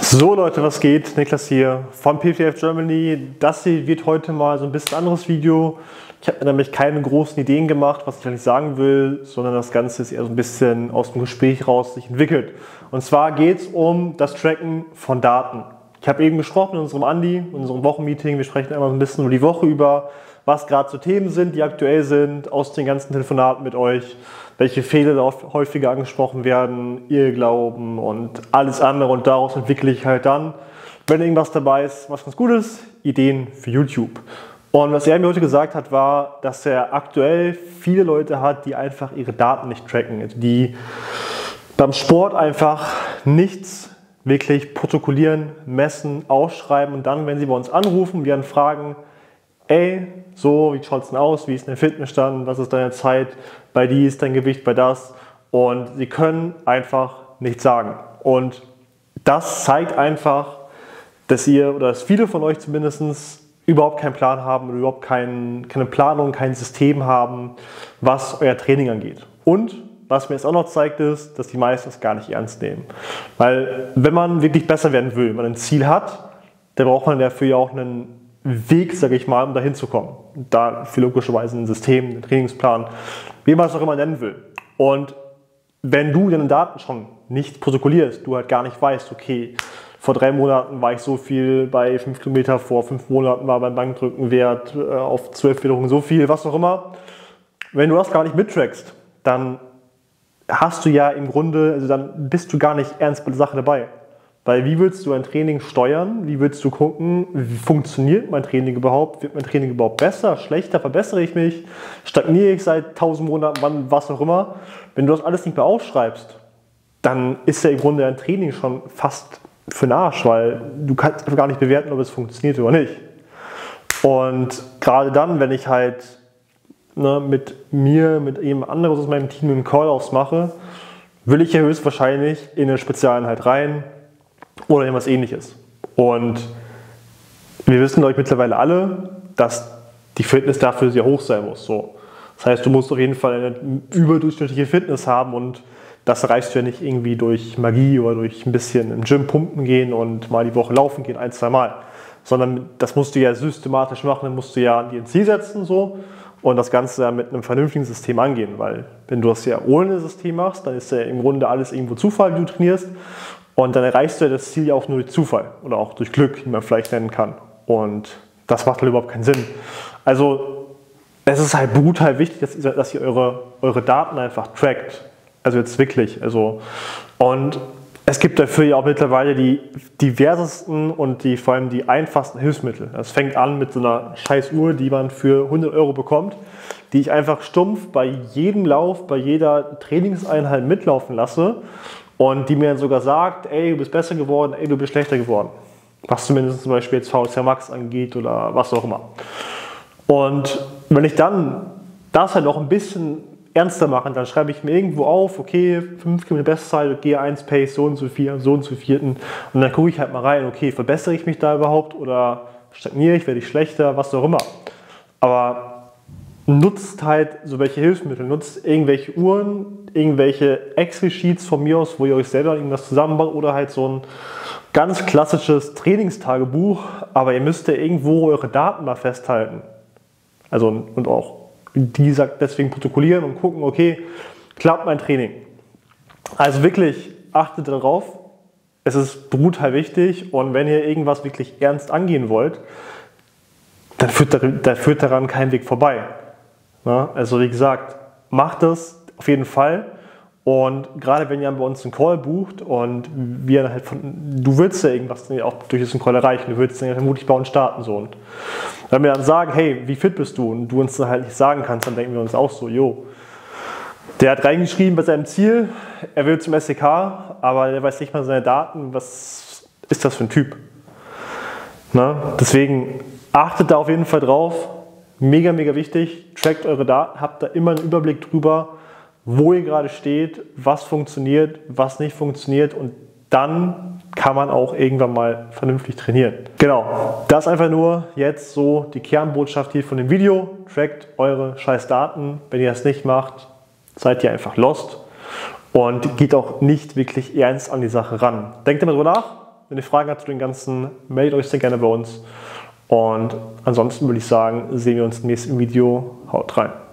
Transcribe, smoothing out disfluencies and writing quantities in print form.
So Leute, was geht? Niklas hier von PTF Germany. Das hier wird heute mal so ein bisschen anderes Video. Ich habe mir nämlich keine großen Ideen gemacht, was ich eigentlich sagen will, sondern das Ganze ist eher so ein bisschen aus dem Gespräch raus sich entwickelt. Und zwar geht es um das Tracken von Daten. Ich habe eben gesprochen mit unserem Andi, in unserem Wochenmeeting. Wir sprechen einmal ein bisschen über die Woche über, was gerade so Themen sind, die aktuell sind, aus den ganzen Telefonaten mit euch, welche Fehler da häufiger angesprochen werden, Irrglauben und alles andere. Und daraus entwickle ich halt dann, wenn irgendwas dabei ist, was ganz gut ist, Ideen für YouTube. Und was er mir heute gesagt hat, war, dass er aktuell viele Leute hat, die einfach ihre Daten nicht tracken, also die beim Sport einfach nichts wirklich protokollieren, messen, aufschreiben und dann, wenn sie bei uns anrufen, wir dann fragen, ey, so, wie schaut es denn aus, wie ist dein Fitnessstand, was ist deine Zeit, bei dir ist dein Gewicht, bei das, und sie können einfach nichts sagen. Und das zeigt einfach, dass ihr, oder dass viele von euch zumindest, überhaupt keinen Plan haben oder überhaupt keine Planung, kein System haben, was euer Training angeht. Und was mir jetzt auch noch zeigt, ist, dass die meisten das gar nicht ernst nehmen. Weil wenn man wirklich besser werden will, wenn man ein Ziel hat, dann braucht man dafür ja auch einen Weg, sage ich mal, um da hinzukommen. Dafür logischerweise ein System, einen Trainingsplan, wie man es auch immer nennen will. Und wenn du deine Daten schon nicht protokollierst, du halt gar nicht weißt, okay, vor 3 Monaten war ich so viel bei 5 Kilometer, vor 5 Monaten war beim Bankdrückenwert auf 12 Wiederholungen so viel, was auch immer. Wenn du das gar nicht mittrackst, dann hast du ja im Grunde, also dann bist du gar nicht ernst bei der Sache dabei. Weil wie willst du ein Training steuern? Wie willst du gucken, wie funktioniert mein Training überhaupt? Wird mein Training überhaupt besser, schlechter? Verbessere ich mich? Stagniere ich seit 1000 Monaten, wann, was auch immer? Wenn du das alles nicht mehr aufschreibst, dann ist ja im Grunde dein Training schon fast für den Arsch, weil du kannst gar nicht bewerten, ob es funktioniert oder nicht. Und gerade dann, wenn ich halt mit jemand anderes aus meinem Team einen Call ausmache, will ich ja höchstwahrscheinlich in eine Spezialeinheit rein oder irgendwas Ähnliches. Und wir wissen, glaube ich, mittlerweile alle, dass die Fitness dafür sehr hoch sein muss. So. Das heißt, du musst auf jeden Fall eine überdurchschnittliche Fitness haben und das erreichst du ja nicht irgendwie durch Magie oder durch ein bisschen im Gym pumpen gehen und mal die Woche laufen gehen, 1-2 Mal. Sondern das musst du ja systematisch machen, dann musst du ja dir ein Ziel setzen so und das Ganze ja mit einem vernünftigen System angehen. Weil wenn du das ja ohne ein System machst, dann ist ja im Grunde alles irgendwo Zufall, wie du trainierst. Und dann erreichst du ja das Ziel ja auch nur durch Zufall oder auch durch Glück, wie man vielleicht nennen kann. Und das macht halt überhaupt keinen Sinn. Also es ist halt brutal wichtig, dass ihr eure Daten einfach trackt. Also jetzt wirklich. Und es gibt dafür ja auch mittlerweile die diversesten und vor allem die einfachsten Hilfsmittel. Das fängt an mit so einer scheiß Uhr, die man für 100 € bekommt, die ich einfach stumpf bei jedem Lauf, bei jeder Trainingseinheit mitlaufen lasse. Und die mir dann sogar sagt, ey, du bist besser geworden, ey, du bist schlechter geworden. Was zumindest zum Beispiel jetzt VO2 Max angeht oder was auch immer. Und wenn ich dann das halt noch ein bisschen ernster mache, dann schreibe ich mir irgendwo auf, okay, 5 Kilometer Bestzeit, G1 Pace, so und so viel, so und so vierten. Und dann gucke ich halt mal rein, okay, verbessere ich mich da überhaupt oder stagniere ich, werde ich schlechter, was auch immer. Aber nutzt halt so welche Hilfsmittel, nutzt irgendwelche Uhren, irgendwelche Excel-Sheets von mir aus, wo ihr euch selber irgendwas zusammenbaut oder halt so ein ganz klassisches Trainingstagebuch, aber ihr müsst ja irgendwo eure Daten mal festhalten. Also und auch die sagt deswegen protokollieren und gucken, okay, klappt mein Training. Also wirklich achtet darauf, es ist brutal wichtig und wenn ihr irgendwas wirklich ernst angehen wollt, dann führt daran kein Weg vorbei. Ja, also wie gesagt, macht das auf jeden Fall und gerade wenn ihr bei uns einen Call bucht und wir halt du willst ja irgendwas auch durch diesen Call erreichen, du willst ja vermutlich bei uns starten so und wenn wir dann sagen, hey, wie fit bist du und du uns dann halt nicht sagen kannst, dann denken wir uns auch so, jo, der hat reingeschrieben bei seinem Ziel, er will zum SEK, aber der weiß nicht mal seine Daten, was ist das für ein Typ? Na, deswegen achtet da auf jeden Fall drauf. Mega, mega wichtig, trackt eure Daten, habt da immer einen Überblick drüber, wo ihr gerade steht, was funktioniert, was nicht funktioniert und dann kann man auch irgendwann mal vernünftig trainieren. Genau, das ist einfach nur jetzt so die Kernbotschaft hier von dem Video. Trackt eure scheiß Daten, wenn ihr das nicht macht, seid ihr einfach lost und geht auch nicht wirklich ernst an die Sache ran. Denkt immer drüber nach, Wenn ihr Fragen habt zu den ganzen, meldet euch sehr gerne bei uns. Und ansonsten würde ich sagen, sehen wir uns im nächsten Video. Haut rein.